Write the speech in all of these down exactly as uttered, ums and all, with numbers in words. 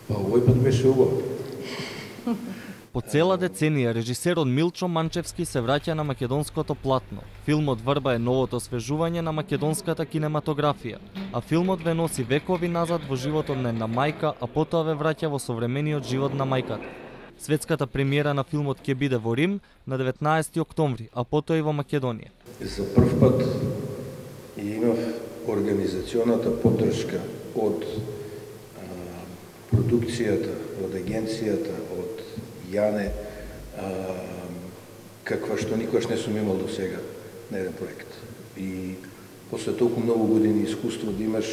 Па овој пат беше убаво. По цела деценија режисерот Милчо Манчевски се враќа на македонското платно. Филмот Врба е новото освежување на македонската кинематографија, а филмот ве носи векови назад во животот на една мајка, а потоа ве враќа во современиот живот на мајката. Светската премиера на филмот ќе биде во Рим на деветнаесети октомври, а потоа и во Македонија. За прв пат имав организационата поддршка од а, продукцијата, од агенцијата, од Јане, а, каква што никош не сум имал до сега на еден проект. И после толку многу години искуство да имаш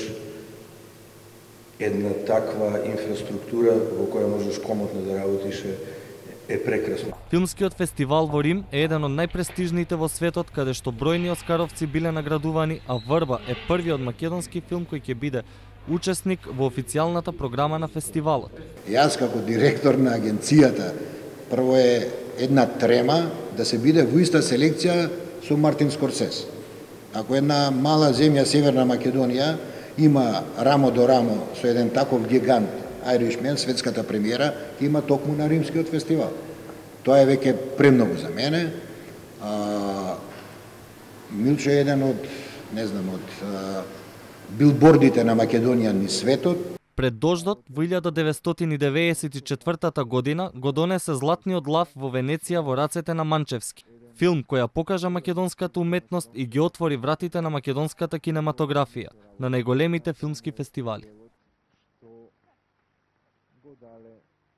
една таква инфраструктура во која можеш комотно да работиш е, е прекрасно. Филмскиот фестивал во Рим е еден од најпрестижните во светот, каде што бројни оскаровци биле наградувани, а Врба е првиот македонски филм кој ќе биде учесник во официјалната програма на фестивалот. Јас како директор на агенцијата, прво е една трема да се биде во иста селекција со Мартин Скорсез. Ако една мала земја Северна Македонија има рамо до рамо со еден таков гигант Irishman, светската премиера, има токму на Римскиот фестивал. Тоа е веќе премногу за мене. А, Милчо е еден од, не знам, од а, билбордите на Македонија низ светот. Пред дождот во илјада деветстотини и деветдесет и четвртата година го донесе Златниот лав во Венеција во рацете на Манчевски. Филм која покажа македонската уметност и ги отвори вратите на македонската кинематографија на најголемите филмски фестивали.